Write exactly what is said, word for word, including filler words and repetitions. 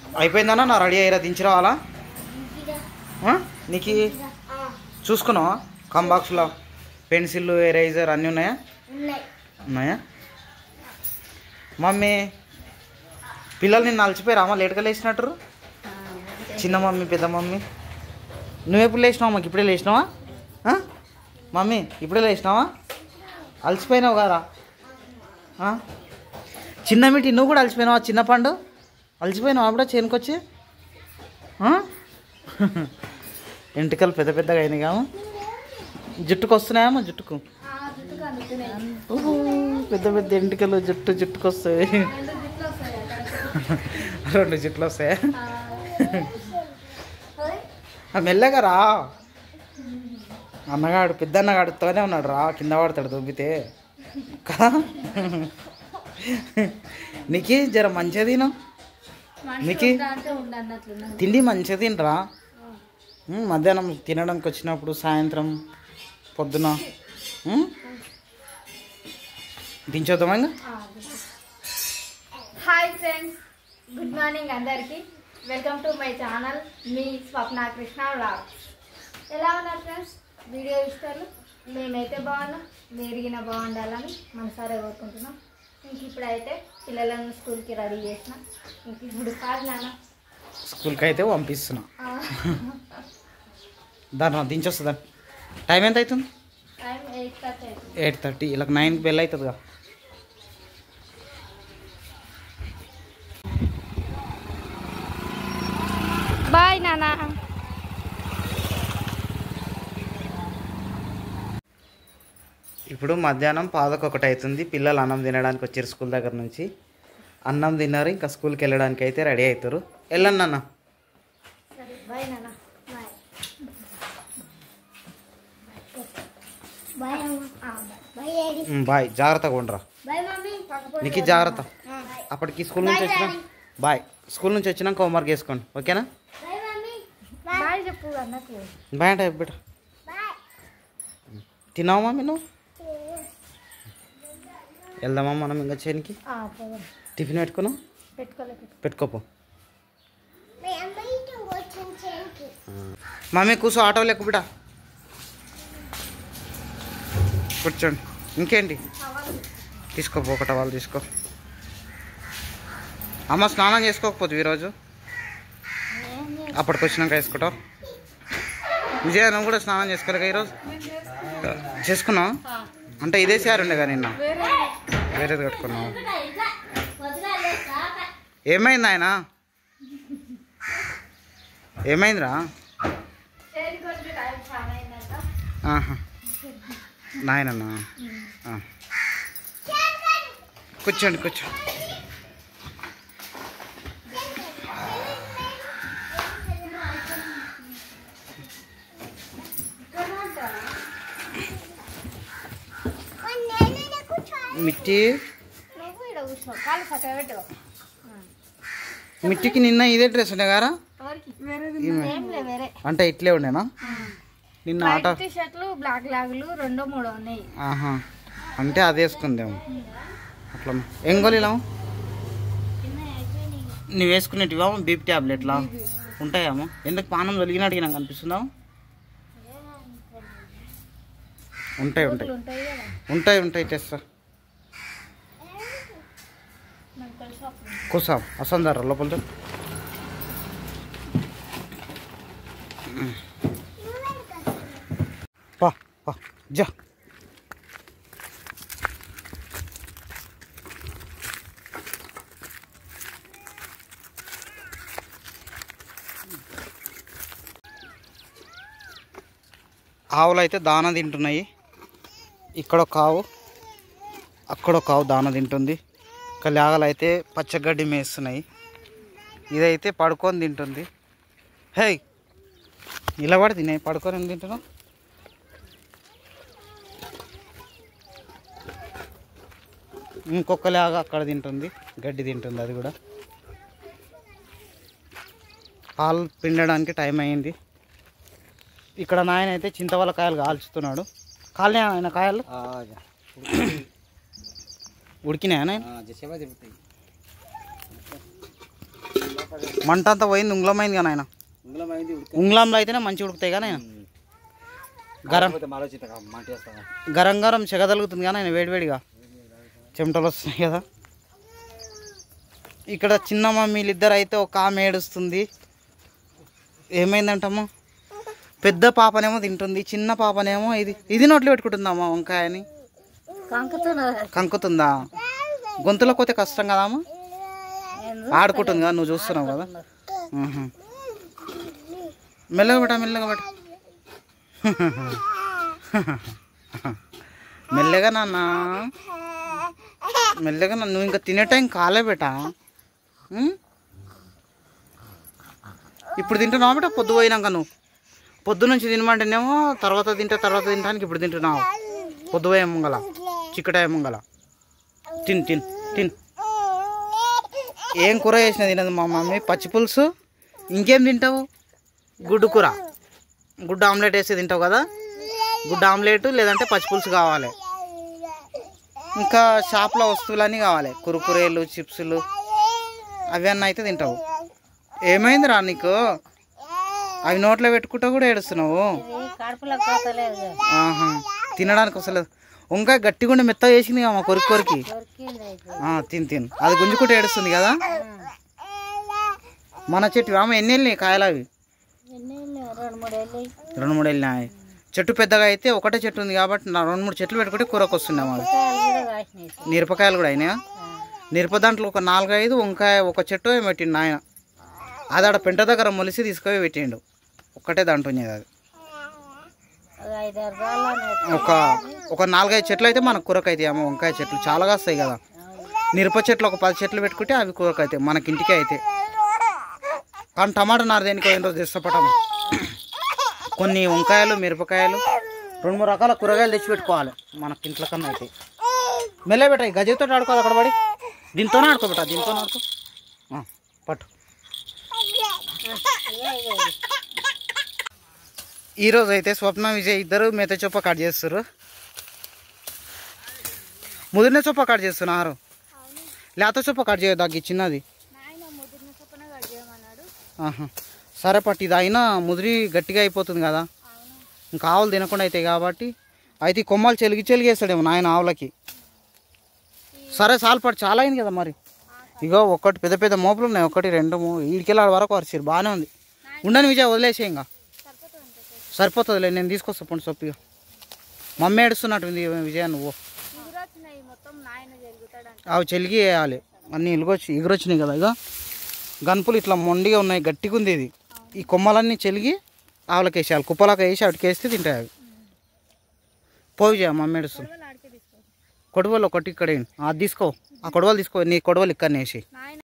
అయిపోయిందన్నా నా రెడీ అయ్యారా దించిరావాలా నీకు చూసుకున్నావా కంబాక్స్లో పెన్సిల్ ఎరేజర్ అన్నీ ఉన్నాయా ఉన్నాయా మమ్మీ పిల్లలు నిన్ను అలసిపోయారా అమ్మ లేట్గా లేచినట్టు చిన్న మమ్మీ పెద్ద మమ్మీ నువ్వెప్పుడు లేచినావా మాకు ఇప్పుడే లేచినావా మమ్మీ ఇప్పుడే లేచినావా అలసిపోయినావు కదా చిన్న మీటి నువ్వు కూడా అలసిపోయినావా చిన్న పండు అలసిపోయినావు అప్పుడే చేనుకొచ్చి ఎంటికలు పెద్ద పెద్దగా అయినాయి కాము జుట్టుకు వస్తున్నాయమ్మా జుట్టుకు పెద్ద పెద్ద ఎంటికలు జుట్టు జుట్టుకు వస్తాయి రెండు జుట్లు వస్తాయా మెల్లగా రా అన్నగాడు పెద్ద అన్నగాడుతోనే ఉన్నాడు రా కింద పడతాడు దొబ్బితే కదా నీకు జర మంచిగా తిను నీకు తిండి మంచిగా తినరా మధ్యాహ్నం తినడానికి వచ్చినప్పుడు సాయంత్రం పొద్దున దించొద్దామా ఇంకా హాయ్ ఫ్రెండ్స్ గుడ్ మార్నింగ్ అందరికి వెల్కమ్ టు మై ఛానల్ మీ స్వప్న కృష్ణ వ్లాగ్స్ ఎలా ఉన్నారు ఫ్రెండ్స్ వీడియో ఇస్తారు మేమైతే బాగున్నాం మెరిగిన బాగుండాలని మనసారా కోరుకుంటున్నాం ఇంక ఇప్పుడైతే పిల్లలను స్కూల్కి రెడీ చేసిన ఇంక ఇప్పుడు కాదు నాన్న స్కూల్కి అయితే పంపిస్తున్నా దాని దించొస్తుందా టైం ఎంత అవుతుంది టైం ఎయిట్ థర్టీ అవుతుంది ఎయిట్ థర్టీ ఇలా నైన్కి బెల్ అవుతుందిగా బాయ్ నాన్న ఇప్పుడు మధ్యాహ్నం పాదకొకటి అవుతుంది పిల్లలు అన్నం తినడానికి వచ్చారు స్కూల్ దగ్గర నుంచి అన్నం తిన్నారు ఇంకా స్కూల్కి వెళ్ళడానికి అయితే రెడీ అవుతారు వెళ్ళండి అన్న బాయ్ నాన్న బాయ్ జాగ్రత్తగా ఉండరా నీకు జాగ్రత్త అప్పటికి స్కూల్ నుంచి వచ్చినా బాయ్ స్కూల్ నుంచి వచ్చినాక హోంవర్క్ వేసుకోండి ఓకేనా బాయ్ చెప్పు అన్నకు బాయ్ అంటే బిడ్డ తిన్నావా మమ్మీ నువ్వు వెళ్దామా మనం ఇంకా చేనికి టిఫిన్ పెట్టుకున్నాం పెట్టుకోపో మమ్మీ కూర్చో ఆటో లెక్క బిడ్డ కూర్చోండి ఇంకేంటి తీసుకోపో ఒకట వాళ్ళు తీసుకో అమ్మ స్నానం చేసుకోకపోతే ఈరోజు అప్పటికి వచ్చినాక వేసుకుంటావు విజయ నువ్వు కూడా స్నానం చేసుకోలేక ఈరోజు చేసుకున్నావు అంటే ఇదే సారి ఉండే కానీ నిన్న వేరేది కట్టుకున్నావు ఏమైంది ఆయన ఏమైందిరా నాయనన్నా కూర్చోండి కూర్చో మిట్టి మిట్టికి నిన్న ఇదే డ్రెస్ ఉండే గారా అంటే ఇట్లే ఉండేనా నిన్న ఆట షర్ట్లు బ్లాక్ లాగులు రెండో మూడో ఉన్నాయి ఆహా అంటే అది వేసుకుందేమో అట్లా ఏం గోళీలా నువ్వు వేసుకునేటివా బీపీ ట్యాబ్లెట్లా ఉంటాయామో ఎందుకు పానం వెలిగినట్టు నాకు అనిపిస్తుందా ఉంటాయి ఉంటాయి ఉంటాయి ఉంటాయి తెస్తా కూసాం వస్తుందారా లోపల పా పా జా ఆవులు అయితే దాన తింటున్నాయి ఇక్కడ ఒక ఆవు అక్కడ ఒక ఆవు దాన తింటుంది లేగలు అయితే పచ్చగడ్డి మేస్తున్నాయి ఇదైతే పడుకొని తింటుంది హే నిలబడి తినే పడుకొని తింటున్నావు ఇంకొక లేగ అక్కడ తింటుంది గడ్డి తింటుంది అది కూడా పాలు పిండడానికి టైం అయింది ఇక్కడ నాయన అయితే చింతవల్ల కాయలు కాల్చుతున్నాడు కాలనే ఆయన కాయలు ఉడికినాయా మంట అంతా పోయింది, ఉంగ్లమైంది కానీ ఆయన ఉంగ్లంలో అయితేనే మంచిగా ఉడుకుతాయి కానీ ఆయన గరం గరం గరం చెగదలుగుతుంది కానీ ఆయన వేడివేడిగా చెమటలు వస్తున్నాయి కదా. ఇక్కడ చిన్న మమ్మీలు ఇద్దరు అయితే ఒక ఆమె ఏడుస్తుంది. ఏమైందంటమ్మా? పెద్ద పాపనేమో తింటుంది, చిన్న పాపనేమో ఇది ఇది నోట్లో పెట్టుకుంటుందమ్మా వంకాయని. కంకుతుందా? గొంతులో పోతే కష్టం కదమ్మా, ఆడుకుంటుంది కదా, నువ్వు చూస్తున్నావు కదా. మెల్లగా పెట్ట మెల్లగా పెట్ట మెల్లగా నాన్న మెల్లగా నన్ను నువ్వు ఇంకా తినే టైం కాలే బేట. ఇప్పుడు తింటున్నావు బేట, పొద్దు పోయినాక నువ్వు పొద్దు నుంచి తినమంటేనేమో తర్వాత తింటే తర్వాత తినడానికి ఇప్పుడు తింటున్నావు. పొద్దు పోయే ముంగల చిక్కటాయ ముంగల తిన్ తిన్ తిన్. ఏం కూర చేసినా తినదు మా మమ్మీ, పచ్చి పులుసు. ఇంకేం తింటావు? గుడ్డు కూర, గుడ్డు ఆమ్లెట్ వేసి తింటావు కదా. గుడ్డు ఆమ్లెట్ లేదంటే పచ్చి పులుసు కావాలి. ఇంకా షాప్లో వస్తువులన్నీ కావాలి, కురుకురేలు చిప్సులు అవన్నీ అయితే తింటావు. ఏమైందిరా నీకు? అవి నోట్లో పెట్టుకుంటా కూడా ఏడుస్తున్నావు. ఆహా, తినడానికి వస్తలేదు. వంకాయ గట్టిగా ఉండి మెత్తగా చేసింది కదా కొరికి కొరికి. తిని తిని అది గుంజుకుంటూ ఏడుస్తుంది కదా. మన చెట్టు ఆమె ఎన్ని వెళ్ళినాయి కాయలు? అవి రెండు మూడు వెళ్ళినాయి. చెట్టు పెద్దగా అయితే ఒకటే చెట్టు ఉంది కాబట్టి నా రెండు మూడు చెట్లు పెట్టుకుంటే కూరకు వస్తున్నాం. అవి మిరపకాయలు కూడా అయినాయా? మిరప దాంట్లో ఒక నాలుగు ఐదు వంకాయ ఒక చెట్టు పెట్టిండు ఆయన. అది ఆడ పెంట దగ్గర మొలిసి తీసుకొని పెట్టిండు. ఒక్కటే దాంట్లో అది ఒక ఒక నాలుగైదు చెట్లు అయితే మనకు కూరకు అవుతాయి అమ్మ. వంకాయ చెట్లు చాలా కాస్తాయి కదా. మిరప చెట్లు ఒక పది చెట్లు పెట్టుకుంటే అవి కూరకు అవుతాయి మనకి ఇంటికే అయితే. కానీ టమాటా నారు దేనికి పోయిన రోజు ఇష్టపడము. కొన్ని వంకాయలు మిరపకాయలు రెండు మూడు రకాల కూరగాయలు తెచ్చి పెట్టుకోవాలి మనకి ఇంట్లో కన్నా అయితే. మెల్ల పెట్ట గజతో ఆడుకోవాలి అక్కడ పడి. దీంతోనే ఆడుకోబెట్ట, దీంతోనే ఆడుకో. పట్టు. ఈరోజు అయితే స్వప్న విజయ్ ఇద్దరు మేత చొప్ప కట్ చేస్తారు. ముదిరిన చొప్ప కట్ చేస్తున్నారు, లేత చొప్ప కట్ చేయదగ్గి చిన్నది. సరే పట్టు, ఇది అయినా ముదిరి గట్టిగా అయిపోతుంది కదా, ఇంకా ఆవులు తినకుండా అవుతాయి కాబట్టి. అయితే ఈ కొమ్మలు చెలిగి చెలిగేస్తాడేమో నాయన ఆవులకి. సరే చాలు పట్టు, చాలా అయింది కదా మరి. ఇగో ఒక్కటి పెద్ద పెద్ద మోపులు ఉన్నాయి, ఒకటి రెండు మూడు ఈడికెళ్ళి వరకు వరిసారు. బాగానే ఉంది. ఉండని విజయ్ వదిలేసే, ఇంకా సరిపోతుందిలే. నేను తీసుకొస్తా పండు సొప్పిగా. మమ్మీ ఏడుస్తున్నట్టుంది విజయ. నువ్వు అవి చెలిగి వేయాలి అన్నీ. ఇలుగొచ్చి ఎగురొచ్చినాయి కదా. ఇక గన్పులు ఇట్లా మొండిగా ఉన్నాయి, గట్టిగా ఉంది ఇది. ఈ కొమ్మలన్నీ చెలిగి ఆవులకి వేసేయాలి. కుప్పలాగా వేసి వాటికి వేస్తే తింటాయి అవి. పోయి చేయ మమ్మీ ఏడుస్తుంది. కొడవలు ఒకటి ఇక్కడ అది తీసుకో, ఆ కొడవలు తీసుకో, నీ కొడవలు ఇక్కడ వేసి.